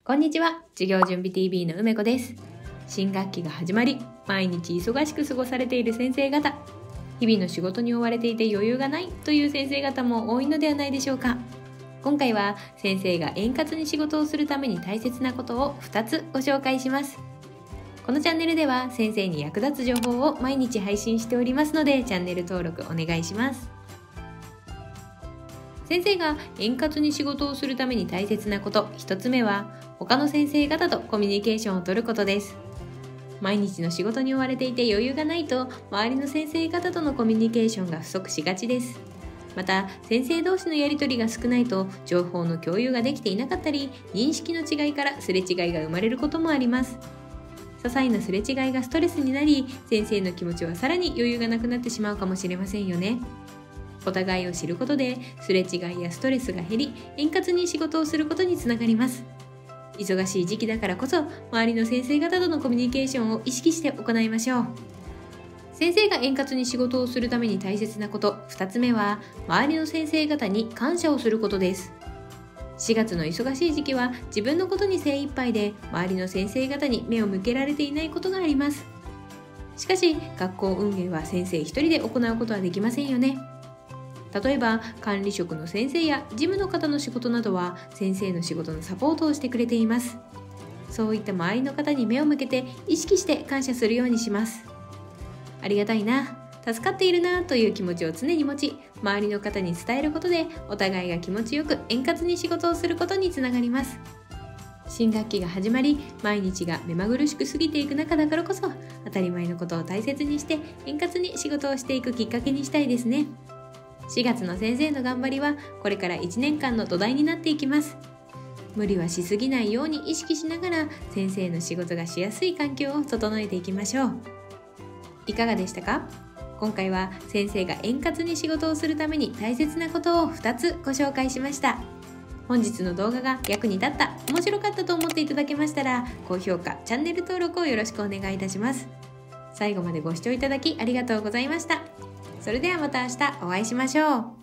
こんにちは、授業準備 TV の梅子です。新学期が始まり、毎日忙しく過ごされている先生方、日々の仕事に追われていて余裕がないという先生方も多いのではないでしょうか。今回は先生が円滑に仕事をするために大切なことを2つご紹介します。このチャンネルでは先生に役立つ情報を毎日配信しておりますので、チャンネル登録お願いします。先生が円滑に仕事をするために大切なこと1つ目は、他の先生方とコミュニケーションをとることです。毎日の仕事に追われていて余裕がないと、周りの先生方とのコミュニケーションが不足しがちです。また、先生同士のやり取りが少ないと情報の共有ができていなかったり、認識の違いからすれ違いが生まれることもあります。些細なすれ違いがストレスになり、先生の気持ちはさらに余裕がなくなってしまうかもしれませんよね。お互いを知ることで、すれ違いやストレスが減り、円滑に仕事をすることにつながります。忙しい時期だからこそ、周りの先生方とのコミュニケーションを意識して行いましょう。先生が円滑に仕事をするために大切なこと2つ目は、周りの先生方に感謝をすることです。4月の忙しい時期は自分のことに精一杯で、周りの先生方に目を向けられていないことがあります。しかし、学校運営は先生一人で行うことはできませんよね。例えば、管理職の先生や事務の方の仕事などは先生の仕事のサポートをしてくれています。そういった周りの方に目を向けて意識して感謝するようにします。ありがたいな、助かっているなという気持ちを常に持ち、周りの方に伝えることで、お互いが気持ちよく円滑に仕事をすることにつながります。新学期が始まり、毎日が目まぐるしく過ぎていく中だからこそ、当たり前のことを大切にして円滑に仕事をしていくきっかけにしたいですね。4月の先生の頑張りはこれから1年間の土台になっていきます。無理はしすぎないように意識しながら、先生の仕事がしやすい環境を整えていきましょう。いかがでしたか？今回は先生が円滑に仕事をするために大切なことを2つご紹介しました。本日の動画が役に立った、面白かったと思っていただけましたら、高評価、チャンネル登録をよろしくお願いいたします。最後までご視聴いただきありがとうございました。それではまた明日お会いしましょう。